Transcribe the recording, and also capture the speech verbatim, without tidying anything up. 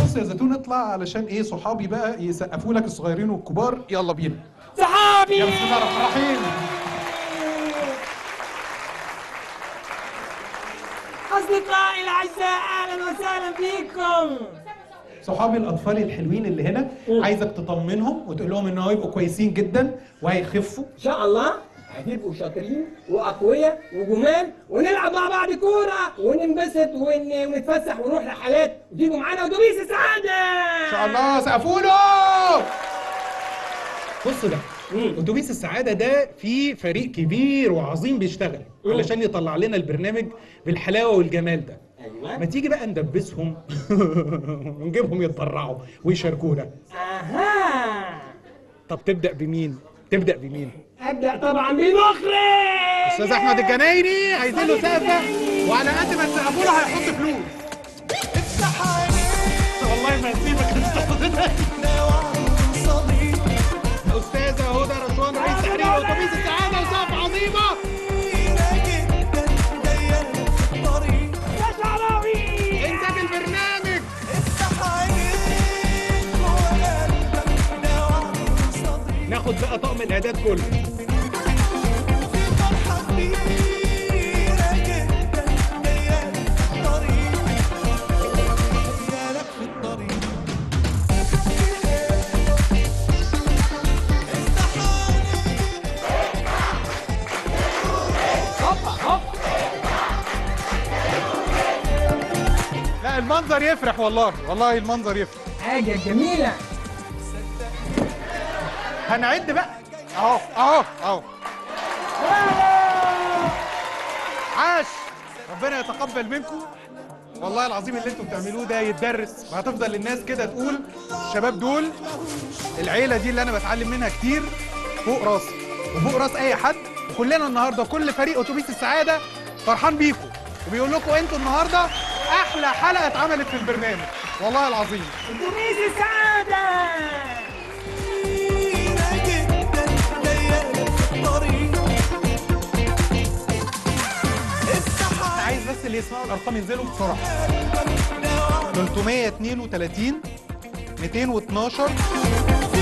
بص يا زيتون اطلع علشان ايه صحابي بقى يسقفوا لك الصغيرين والكبار. يلا بينا صحابي. يا بسم الله الرحمن الرحيم. أصدقائي الأعزاء أهلا وسهلا فيكم. صحابي الأطفال الحلوين اللي هنا عايزك تطمنهم وتقول لهم إنهم هيبقوا كويسين جدا وهيخفوا إن شاء الله. هتبقوا شاطرين وأقوياء وجمال ونلعب مع بعض كورة وننبسط ون... ونتفسح ونروح رحلات وتيجوا معانا أتوبيس السعادة. إن شاء الله. سقفوا له. بص ده مم. اتوبيس السعاده ده فيه فريق كبير وعظيم بيشتغل مم. علشان يطلع لنا البرنامج بالحلاوه والجمال ده. أيوة. ما تيجي بقى ندبسهم ونجيبهم يتبرعوا ويشاركونا. أها. طب تبدا بمين؟ تبدا بمين؟ أبدأ طبعا بالمخرج استاذ احمد الجنايني. عايزين له سقفه وعلى قد ما تسقفوا له هيحط فلوس. والله ما هسيبك استاذه هدى رشوان رئيس تحرير اتوبيس السعاده وسقف عظيمه. يا شعراوي انتاج البرنامج. ناخد بقى طقم الاعداد كله. لا المنظر يفرح والله والله المنظر يفرح. حاجة جميلة. هنعد بقى اهو اهو اهو. عاش. ربنا يتقبل منكم والله العظيم. اللي انتوا بتعملوه ده يتدرس وهتفضل الناس كده تقول الشباب دول العيله دي اللي انا بتعلم منها كتير فوق راسي وفوق راس اي حد. وكلنا النهارده كل فريق اتوبيس السعاده فرحان بيكم وبيقول لكم انتوا النهارده احلى حلقه اتعملت في البرنامج والله العظيم. أتوبيس السعادة. عايز بس اللي يسمعوا الارقام ينزلوا بسرعه. ثلاثمية واثنين وثلاثين مئتين واثناشر